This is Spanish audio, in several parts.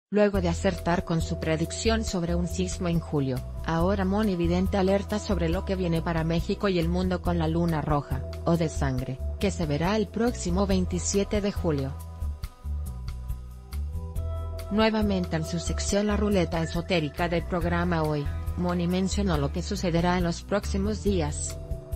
Luego de acertar con su predicción sobre un sismo en julio, ahora Moni Vidente alerta sobre lo que viene para México y el mundo con la luna roja, o de sangre, que se verá el próximo 27 de julio. Nuevamente en su sección La Ruleta Esotérica del programa Hoy, Moni mencionó lo que sucederá en los próximos días.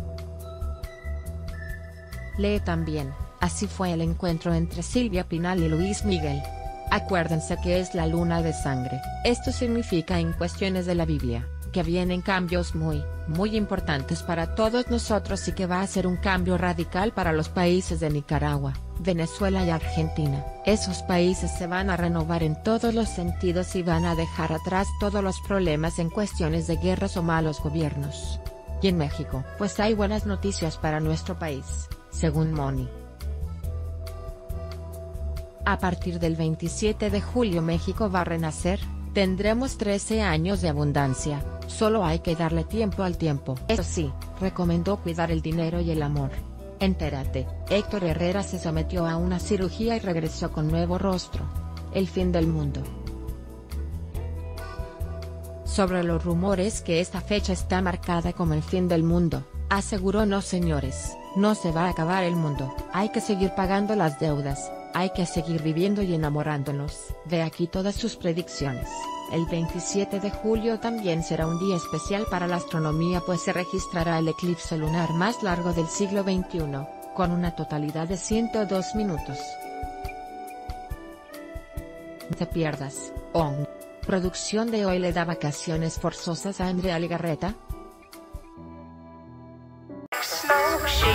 Lee también, así fue el encuentro entre Silvia Pinal y Luis Miguel. Acuérdense que es la luna de sangre. Esto significa en cuestiones de la Biblia, que vienen cambios muy importantes para todos nosotros y que va a ser un cambio radical para los países de Nicaragua, Venezuela y Argentina. Esos países se van a renovar en todos los sentidos y van a dejar atrás todos los problemas en cuestiones de guerras o malos gobiernos. Y en México, pues hay buenas noticias para nuestro país, según Moni. A partir del 27 de julio México va a renacer, tendremos 13 años de abundancia, solo hay que darle tiempo al tiempo. Eso sí, recomendó cuidar el dinero y el amor. Entérate, Héctor Herrera se sometió a una cirugía y regresó con nuevo rostro. El fin del mundo. Sobre los rumores que esta fecha está marcada como el fin del mundo, aseguró: no señores, no se va a acabar el mundo, hay que seguir pagando las deudas. Hay que seguir viviendo y enamorándonos. Ve aquí todas sus predicciones. El 27 de julio también será un día especial para la astronomía, pues se registrará el eclipse lunar más largo del siglo XXI, con una totalidad de 102 minutos. No te pierdas, ON. Producción de Hoy le da vacaciones forzosas a Andrea Legarreta.